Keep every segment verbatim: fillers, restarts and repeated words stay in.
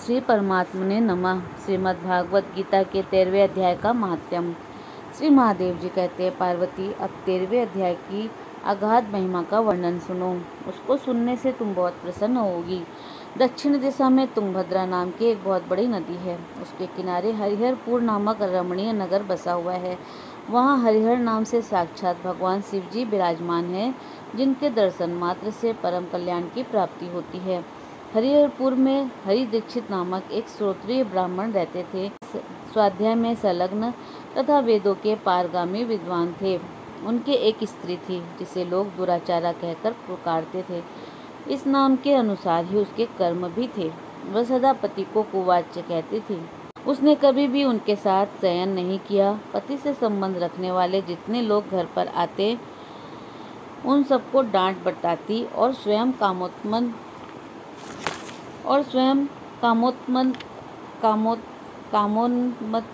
श्री परमात्मने नमः। श्रीमद् भागवत गीता के तेरहवें अध्याय का महात्म्य। श्री महादेव जी कहते हैं, पार्वती अब तेरहवें अध्याय की अगाध महिमा का वर्णन सुनो। उसको सुनने से तुम बहुत प्रसन्न होगी। दक्षिण दिशा में तुंगभद्रा नाम की एक बहुत बड़ी नदी है। उसके किनारे हरिहरपुर नामक रमणीय नगर बसा हुआ है। वहाँ हरिहर नाम से साक्षात भगवान शिव जी विराजमान हैं, जिनके दर्शन मात्र से परम कल्याण की प्राप्ति होती है। हरिहरपुर में हरि दीक्षित नामक एक श्रोत्रिय ब्राह्मण रहते थे। स्वाध्याय में संलग्न तथा वेदों के पारगामी विद्वान थे। उनके एक स्त्री थी, जिसे लोग दुराचारा कहकर पुकारते थे। इस नाम के अनुसार ही उसके कर्म भी थे। वह सदा पति को कुवाच्य कहती थी। उसने कभी भी उनके साथ शयन नहीं किया। पति से संबंध रखने वाले जितने लोग घर पर आते, उन सबको डांट बटाती और स्वयं कामोत्मन और स्वयं कामोत्मन कामो कामोन्मत्त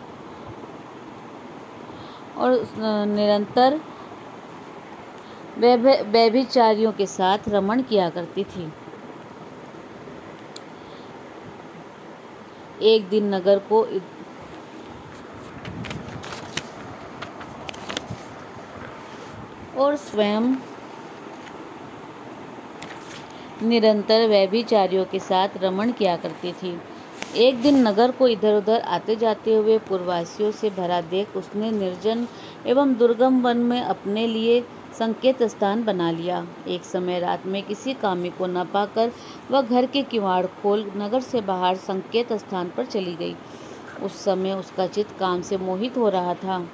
और निरंतर व्यभिचारियों के साथ रमण किया करती थी। एक दिन नगर को और स्वयं निरंतर व्यभिचारियों के साथ रमण किया करती थी। एक दिन नगर को इधर उधर आते जाते हुए पूर्ववासियों से भरा देख उसने निर्जन एवं दुर्गम वन में अपने लिए संकेत स्थान बना लिया। एक समय रात में किसी कामी को न पाकर वह घर के किवाड़ खोल नगर से बाहर संकेत स्थान पर चली गई। उस समय उसका चित्त काम से मोहित हो रहा था।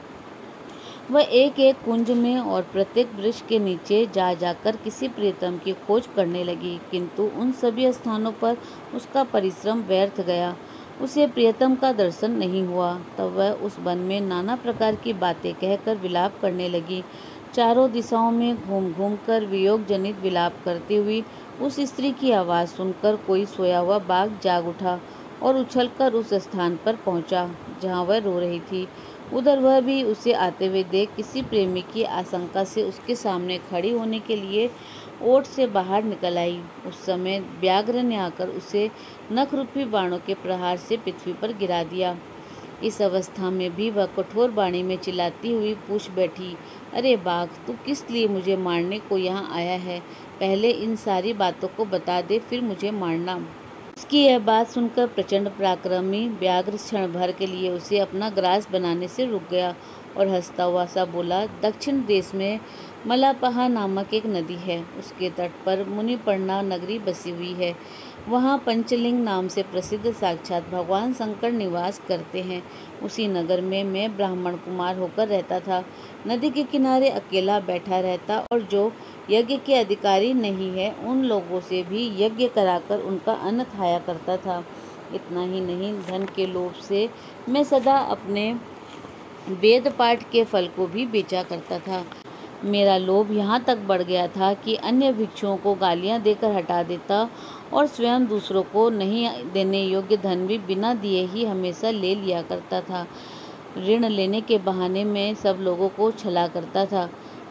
वह एक एक कुंज में और प्रत्येक वृक्ष के नीचे जा जाकर किसी प्रियतम की खोज करने लगी, किंतु उन सभी स्थानों पर उसका परिश्रम व्यर्थ गया। उसे प्रियतम का दर्शन नहीं हुआ। तब वह उस वन में नाना प्रकार की बातें कहकर विलाप करने लगी। चारों दिशाओं में घूम घूम कर वियोग जनित विलाप करती हुई उस स्त्री की आवाज़ सुनकर कोई सोया हुआ बाघ जाग उठा और उछलकर उस स्थान पर पहुंचा जहां वह रो रही थी। उधर वह भी उसे आते हुए देख किसी प्रेमी की आशंका से उसके सामने खड़ी होने के लिए ओट से बाहर निकल आई। उस समय व्याघ्र ने आकर उसे नखरूपी बाणों के प्रहार से पृथ्वी पर गिरा दिया। इस अवस्था में भी वह कठोर वाणी में चिल्लाती हुई पूछ बैठी, अरे बाघ, तू किस लिए मुझे मारने को यहाँ आया है? पहले इन सारी बातों को बता दे, फिर मुझे मारना। उसकी यह बात सुनकर प्रचंड पराक्रमी व्याघ्र क्षण भर के लिए उसे अपना ग्रास बनाने से रुक गया और हंसता हुआ सा बोला, दक्षिण देश में मलापहा नामक एक नदी है। उसके तट पर मुनिपर्णा नगरी बसी हुई है। वहाँ पंचलिंग नाम से प्रसिद्ध साक्षात भगवान शंकर निवास करते हैं। उसी नगर में मैं ब्राह्मण कुमार होकर रहता था। नदी के किनारे अकेला बैठा रहता और जो यज्ञ के अधिकारी नहीं है, उन लोगों से भी यज्ञ कराकर उनका अन्न खाया करता था। इतना ही नहीं, धन के लोभ से मैं सदा अपने वेद पाठ के फल को भी बेचा करता था। मेरा लोभ यहाँ तक बढ़ गया था कि अन्य भिक्षुओं को गालियाँ देकर हटा देता और स्वयं दूसरों को नहीं देने योग्य धन भी बिना दिए ही हमेशा ले लिया करता था। ऋण लेने के बहाने में सब लोगों को छला करता था।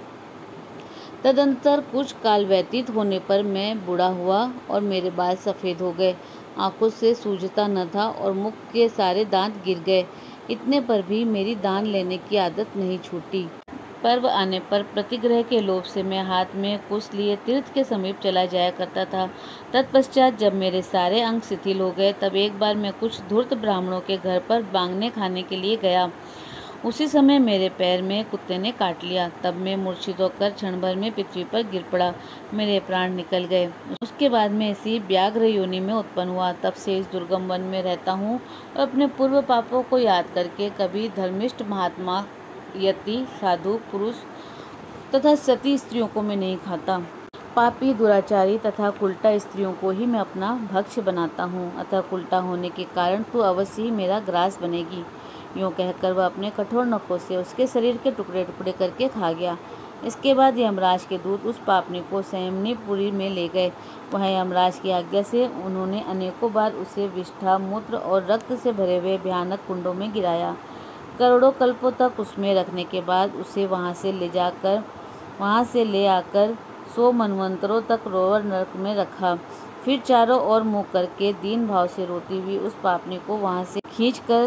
तदंतर कुछ काल व्यतीत होने पर मैं बूढ़ा हुआ और मेरे बाल सफ़ेद हो गए। आंखों से सूझता न था और मुख के सारे दांत गिर गए। इतने पर भी मेरी दान लेने की आदत नहीं छूटी। पर्व आने पर प्रतिग्रह के लोभ से मैं हाथ में कुश लिए तीर्थ के समीप चला जाया करता था। तत्पश्चात जब मेरे सारे अंग शिथिल हो गए, तब एक बार मैं कुछ धूर्त ब्राह्मणों के घर पर बांगने खाने के लिए गया। उसी समय मेरे पैर में कुत्ते ने काट लिया। तब मैं मूर्छित होकर क्षण भर में पृथ्वी पर गिर पड़ा। मेरे प्राण निकल गए। उसके बाद मैं इसी व्याघ्र योनि में उत्पन्न हुआ। तब से इस दुर्गम वन में रहता हूँ और अपने पूर्व पापों को याद करके कभी धर्मिष्ठ महात्मा, यति, साधु पुरुष तथा सती स्त्रियों को मैं नहीं खाता। पापी, दुराचारी तथा कुल्टा स्त्रियों को ही मैं अपना भक्ष्य बनाता हूँ। अतः कुल्टा होने के कारण तू अवश्य ही मेरा ग्रास बनेगी। यूँ कहकर वह अपने कठोर नखों से उसके शरीर के टुकड़े टुकड़े करके खा गया। इसके बाद यमराज के दूत उस पापनी को संयमनीपुरी में ले गए। वहाँ यमराज की आज्ञा से उन्होंने अनेकों बार उसे विष्ठा, मूत्र और रक्त से भरे हुए भयानक कुंडों में गिराया। करोड़ों कल्पों तक उसमें रखने के बाद उसे वहाँ से ले जाकर वहाँ से ले आकर सौ मनवंतरों तक रोवर नरक में रखा। फिर चारों ओर मुँह करके दीन भाव से रोती हुई उस पापनी को वहाँ से खींचकर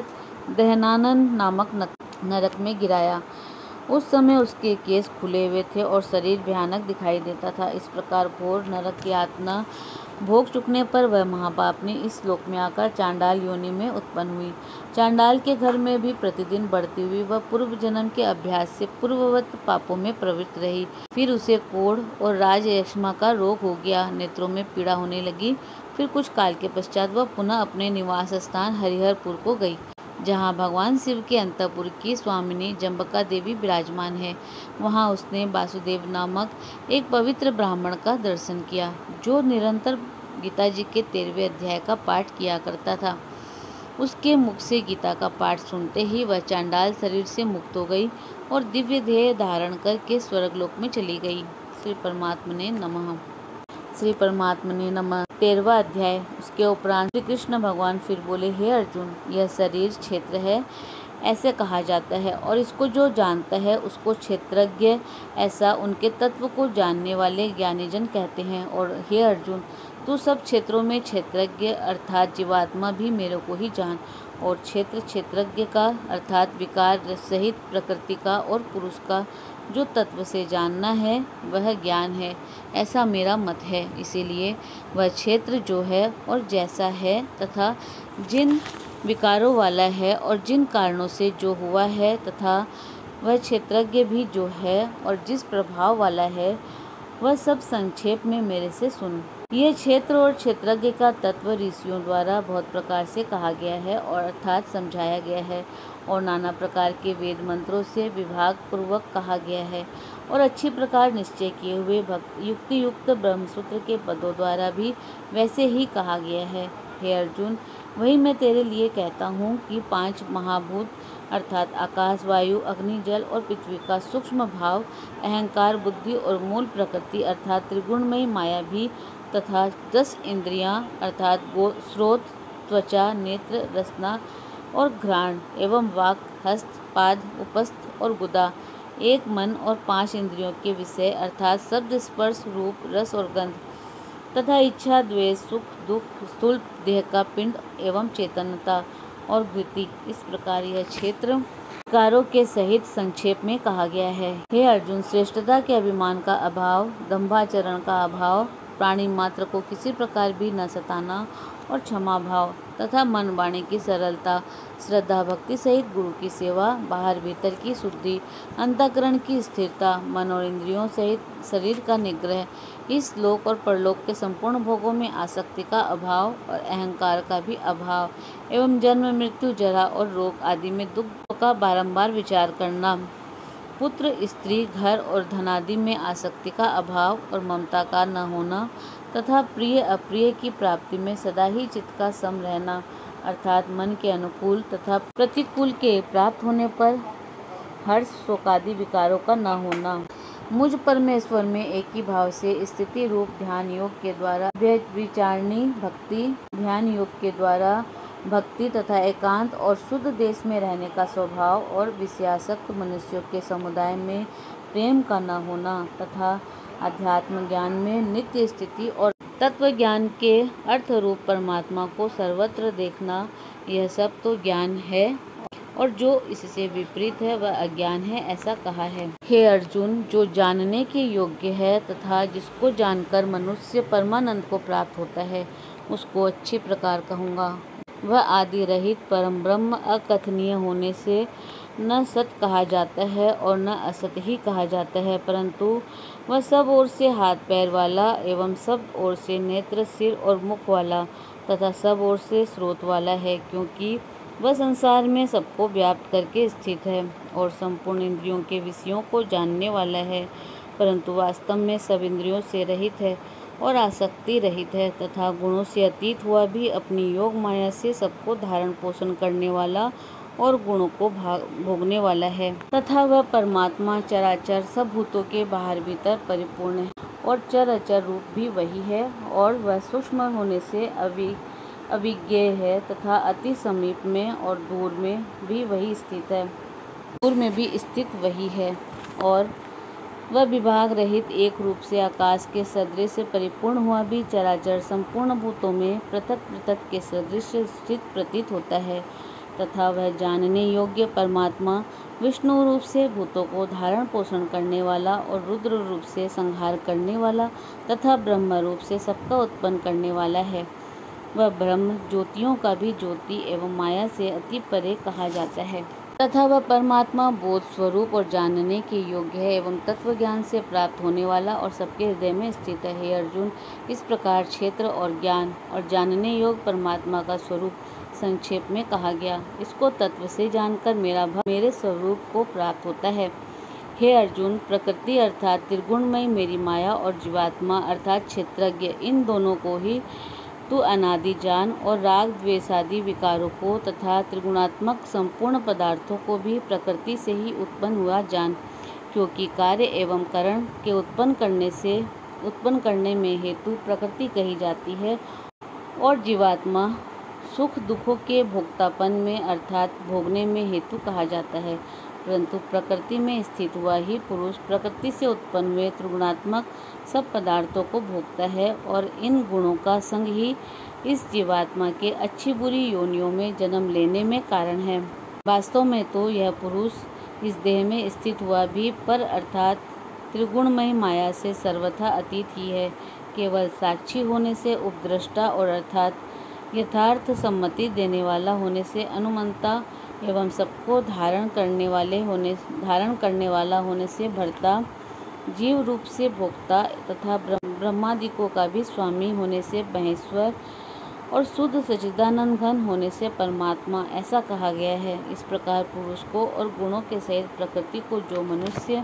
दहनानन नामक नरक में गिराया। उस समय उसके केस खुले हुए थे और शरीर भयानक दिखाई देता था। इस प्रकार घोर नरक की यातना भोग चुकने पर वह महापापनी इस लोक में आकर चांडाल योनि में उत्पन्न हुई। चांडाल के घर में भी प्रतिदिन बढ़ती हुई वह पूर्व जन्म के अभ्यास से पूर्ववत पापों में प्रवृत्त रही। फिर उसे कोढ़ और राजयक्ष्मा का रोग हो गया, नेत्रों में पीड़ा होने लगी। फिर कुछ काल के पश्चात वह पुनः अपने निवास स्थान हरिहरपुर को गई, जहाँ भगवान शिव के अंतःपुर की स्वामिनी जम्बका देवी विराजमान है। वहाँ उसने वासुदेव नामक एक पवित्र ब्राह्मण का दर्शन किया, जो निरंतर गीता जी के तेरहवें अध्याय का पाठ किया करता था। उसके मुख से गीता का पाठ सुनते ही वह चांडाल शरीर से मुक्त हो गई और दिव्य देह धारण करके स्वर्गलोक में चली गई। श्री परमात्मने नमः। श्री परमात्मने नमः। तेरहवां अध्याय। उसके उपरांत श्री कृष्ण भगवान फिर बोले, हे अर्जुन, यह शरीर क्षेत्र है ऐसे कहा जाता है, और इसको जो जानता है उसको क्षेत्रज्ञ ऐसा उनके तत्व को जानने वाले ज्ञानीजन कहते हैं। और हे अर्जुन, तू सब क्षेत्रों में क्षेत्रज्ञ अर्थात जीवात्मा भी मेरे को ही जान, और क्षेत्र क्षेत्रज्ञ का अर्थात विकार सहित प्रकृति का और पुरुष का जो तत्व से जानना है वह ज्ञान है, ऐसा मेरा मत है। इसीलिए वह क्षेत्र जो है और जैसा है तथा जिन विकारों वाला है और जिन कारणों से जो हुआ है, तथा वह क्षेत्रज्ञ भी जो है और जिस प्रभाव वाला है, वह सब संक्षेप में मेरे से सुन। यह क्षेत्र और क्षेत्रज्ञ का तत्व ऋषियों द्वारा बहुत प्रकार से कहा गया है और अर्थात समझाया गया है, और नाना प्रकार के वेद मंत्रों से विभाग पूर्वक कहा गया है, और अच्छी प्रकार निश्चय किए हुए भक्त युक्ति युक्त ब्रह्मसूत्र के पदों द्वारा भी वैसे ही कहा गया है। हे अर्जुन, वही मैं तेरे लिए कहता हूँ कि पांच महाभूत अर्थात आकाश, वायु, अग्नि, जल और पृथ्वी का सूक्ष्म भाव, अहंकार, बुद्धि और मूल प्रकृति अर्थात त्रिगुणमयी माया भी, तथा दस इंद्रियां अर्थात गो स्रोत, त्वचा, नेत्र, रसना और घ्राण एवं वाक, हस्त, पाद, उपस्थ और गुदा, एक मन और पांच इंद्रियों के विषय अर्थात शब्द, स्पर्श, रूप, रस और गंध, तथा इच्छा, द्वेष, सुख, दुख, स्थूल देह का पिंड एवं चेतनता और वृत्ति, इस प्रकार यह क्षेत्र विकारों के सहित संक्षेप में कहा गया है। हे अर्जुन, श्रेष्ठता के अभिमान का अभाव, दंभाचरण का अभाव, प्राणी मात्र को किसी प्रकार भी न सताना और क्षमा भाव, तथा मन वाणी की सरलता, श्रद्धा भक्ति सहित गुरु की सेवा, बाहर भीतर की शुद्धि, अंतःकरण की स्थिरता, मन और इंद्रियों सहित शरीर का निग्रह, इस लोक और परलोक के संपूर्ण भोगों में आसक्ति का अभाव और अहंकार का भी अभाव, एवं जन्म, मृत्यु, जरा और रोग आदि में दुख का बारंबार विचार करना, पुत्र, स्त्री, घर और धनादि में आसक्ति का अभाव और ममता का न होना, तथा प्रिय अप्रिय की प्राप्ति में सदा ही चित्त का सम रहना अर्थात मन के अनुकूल तथा प्रतिकूल के प्राप्त होने पर हर्ष, शोकादि विकारों का न होना, मुझ परमेश्वर में एक ही भाव से स्थिति रूप ध्यान योग के द्वारा विचारणी भक्ति, ध्यान योग के द्वारा भक्ति तथा एकांत और शुद्ध देश में रहने का स्वभाव, और विषयासक्त मनुष्यों के समुदाय में प्रेम का न होना, तथा अध्यात्म ज्ञान में नित्य स्थिति और तत्व ज्ञान के अर्थ रूप परमात्मा को सर्वत्र देखना, यह सब तो ज्ञान है, और जो इससे विपरीत है वह अज्ञान है, ऐसा कहा है। हे अर्जुन, जो जानने के योग्य है तथा जिसको जानकर मनुष्य परमानंद को प्राप्त होता है, उसको अच्छी प्रकार कहूँगा। वह आदि रहित परम ब्रह्म अकथनीय होने से न सत कहा जाता है और न असत ही कहा जाता है, परंतु वह सब ओर से हाथ पैर वाला एवं सब ओर से नेत्र, सिर और मुख वाला तथा सब ओर से स्रोत वाला है, क्योंकि वह संसार में सबको व्याप्त करके स्थित है और संपूर्ण इंद्रियों के विषयों को जानने वाला है, परंतु वास्तव में सब इंद्रियों से रहित है और आसक्ति रहित है, तथा गुणों से अतीत हुआ भी अपनी योग माया से सबको धारण पोषण करने वाला और गुणों को भोगने वाला है, तथा वह परमात्मा चराचर सब भूतों के बाहर भीतर परिपूर्ण है और चर अचर रूप भी वही है, और वह सूक्ष्म होने से अवि अविज्ञेय है तथा अति समीप में और दूर में भी वही स्थित है दूर में भी स्थित वही है और वह विभाग रहित एक रूप से आकाश के सदृश परिपूर्ण हुआ भी चराचर संपूर्ण भूतों में पृथक पृथक के सदृश स्थित प्रतीत होता है, तथा वह जानने योग्य परमात्मा विष्णु रूप से भूतों को धारण पोषण करने वाला और रुद्र रूप से संहार करने वाला तथा ब्रह्म रूप से सबका उत्पन्न करने वाला है। वह ब्रह्म ज्योतियों का भी ज्योति एवं माया से अति परे कहा जाता है, तथा वह परमात्मा बोध स्वरूप और जानने के योग्य है एवं तत्व ज्ञान से प्राप्त होने वाला और सबके हृदय में स्थित है। हे अर्जुन, इस प्रकार क्षेत्र और ज्ञान और जानने योग्य परमात्मा का स्वरूप संक्षेप में कहा गया। इसको तत्व से जानकर मेरा भक्त मेरे स्वरूप को प्राप्त होता है। हे अर्जुन, प्रकृति अर्थात त्रिगुणमयी मेरी माया और जीवात्मा अर्थात क्षेत्रज्ञ, इन दोनों को ही तू अनादि जान और राग द्वेषादि विकारों को तथा त्रिगुणात्मक संपूर्ण पदार्थों को भी प्रकृति से ही उत्पन्न हुआ जान, क्योंकि कार्य एवं कारण के उत्पन्न करने से उत्पन्न करने में हेतु प्रकृति कही जाती है और जीवात्मा सुख दुखों के भोक्तापन में अर्थात भोगने में हेतु कहा जाता है। परंतु प्रकृति में स्थित हुआ ही पुरुष प्रकृति से उत्पन्न हुए त्रिगुणात्मक सब पदार्थों को भोगता है और इन गुणों का संग ही इस जीवात्मा के अच्छी बुरी योनियों में जन्म लेने में कारण है। वास्तव में तो यह पुरुष इस देह में स्थित हुआ भी पर अर्थात त्रिगुणमय माया से सर्वथा अतीत ही है। केवल साक्षी होने से उपद्रष्टा और अर्थात यथार्थ सम्मति देने वाला होने से अनुमंता एवं सबको धारण करने वाले होने धारण करने वाला होने से भर्ता, जीव रूप से भोक्ता तथा ब्रह्मादिकों का भी स्वामी होने से महेश्वर और शुद्ध सच्चिदानंद घन होने से परमात्मा ऐसा कहा गया है। इस प्रकार पुरुष को और गुणों के सहित प्रकृति को जो मनुष्य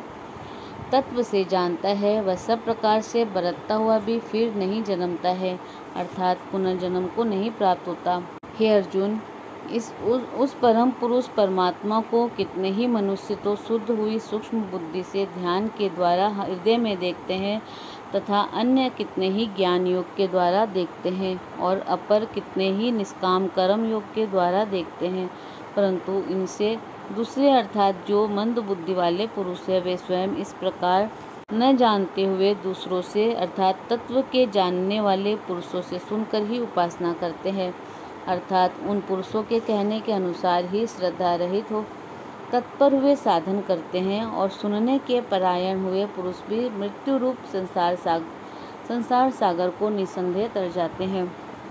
तत्व से जानता है वह सब प्रकार से बरतता हुआ भी फिर नहीं जन्मता है, अर्थात पुनर्जन्म को नहीं प्राप्त होता। हे अर्जुन, इस उस, उस परम पुरुष परमात्मा को कितने ही मनुष्य तो शुद्ध हुई सूक्ष्म बुद्धि से ध्यान के द्वारा हृदय में देखते हैं तथा अन्य कितने ही ज्ञान योग के द्वारा देखते हैं और अपर कितने ही निष्काम कर्म योग के द्वारा देखते हैं, परंतु इनसे दूसरे अर्थात जो मंद बुद्धि वाले पुरुष है वे स्वयं इस प्रकार न जानते हुए दूसरों से अर्थात तत्व के जानने वाले पुरुषों से सुनकर ही उपासना करते हैं, अर्थात उन पुरुषों के कहने के अनुसार ही श्रद्धा रहित हो तत्पर हुए साधन करते हैं और सुनने के परायण हुए पुरुष भी मृत्यु रूप संसार सागर संसार सागर को निसंदेह तर जाते हैं।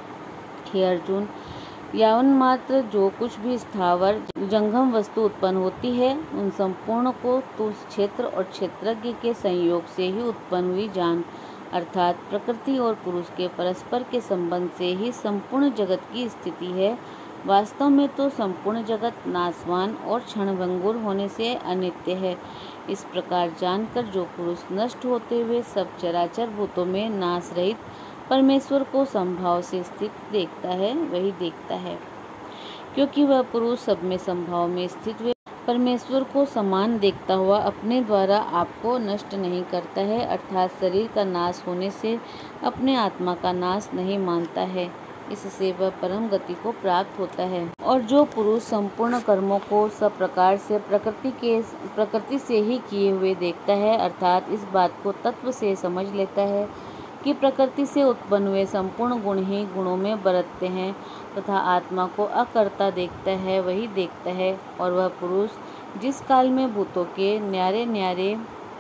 हे अर्जुन, यावन मात्र जो कुछ भी स्थावर जंगम वस्तु उत्पन्न होती है उन संपूर्ण को तो क्षेत्र और क्षेत्रज्ञ के संयोग से ही उत्पन्न हुई जान, अर्थात प्रकृति और पुरुष के परस्पर के संबंध से ही संपूर्ण जगत की स्थिति है। वास्तव में तो संपूर्ण जगत नाशवान और क्षणभंगुर होने से अनित्य है। इस प्रकार जानकर जो पुरुष नष्ट होते हुए सब चराचर भूतों में नाश रहित परमेश्वर को संभाव से स्थित देखता है वही देखता है, क्योंकि वह पुरुष सब में संभाव में स्थित हुए परमेश्वर को समान देखता हुआ अपने द्वारा आपको नष्ट नहीं करता है, अर्थात शरीर का नाश होने से अपने आत्मा का नाश नहीं मानता है। इससे वह परम गति को प्राप्त होता है। और जो पुरुष संपूर्ण कर्मों को सब प्रकार से प्रकृति के प्रकृति से ही किए हुए देखता है, अर्थात इस बात को तत्व से समझ लेता है कि प्रकृति से उत्पन्न हुए संपूर्ण गुण ही गुणों में बरतते हैं तथा आत्मा को अकर्ता देखता है वही देखता है। और वह पुरुष जिस काल में भूतों के न्यारे न्यारे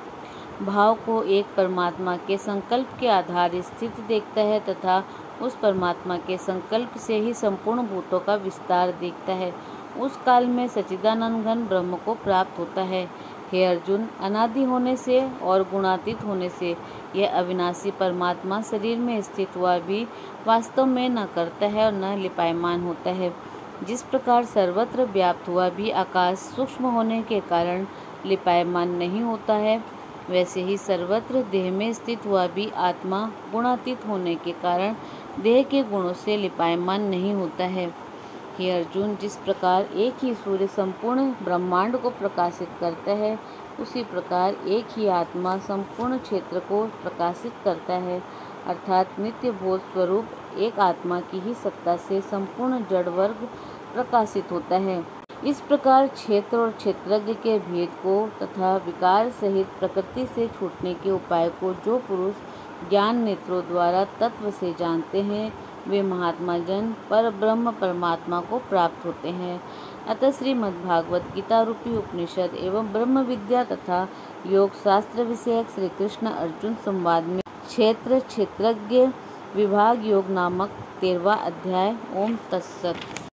भाव को एक परमात्मा के संकल्प के आधार स्थित देखता है तथा उस परमात्मा के संकल्प से ही संपूर्ण भूतों का विस्तार देखता है, उस काल में सच्चिदानंद घन ब्रह्म को प्राप्त होता है। हे अर्जुन, अनादि होने से और गुणातीत होने से यह अविनाशी परमात्मा शरीर में स्थित हुआ भी वास्तव में न करता है और न लिपायमान होता है। जिस प्रकार सर्वत्र व्याप्त हुआ भी आकाश सूक्ष्म होने के कारण लिपायमान नहीं होता है, वैसे ही सर्वत्र देह में स्थित हुआ भी आत्मा गुणातीत होने के कारण देह के गुणों से लिपायमान नहीं होता है। हे अर्जुन, जिस प्रकार एक ही सूर्य संपूर्ण ब्रह्मांड को प्रकाशित करता है, उसी प्रकार एक ही आत्मा संपूर्ण क्षेत्र को प्रकाशित करता है, अर्थात नित्य बोध स्वरूप एक आत्मा की ही सत्ता से संपूर्ण जड़ वर्ग प्रकाशित होता है। इस प्रकार क्षेत्र और क्षेत्रज्ञ के भेद को तथा विकार सहित प्रकृति से छूटने के उपाय को जो पुरुष ज्ञान नेत्रों द्वारा तत्व से जानते हैं, वे महात्मा जन पर ब्रह्म परमात्मा को प्राप्त होते हैं। अतः श्रीमद्भागवत गीता रूपी उपनिषद एवं ब्रह्म विद्या तथा योग शास्त्र विषयक श्री कृष्ण अर्जुन संवाद में क्षेत्र क्षेत्रज्ञ विभाग योग नामक तेरहवां अध्याय। ओम तत्सत।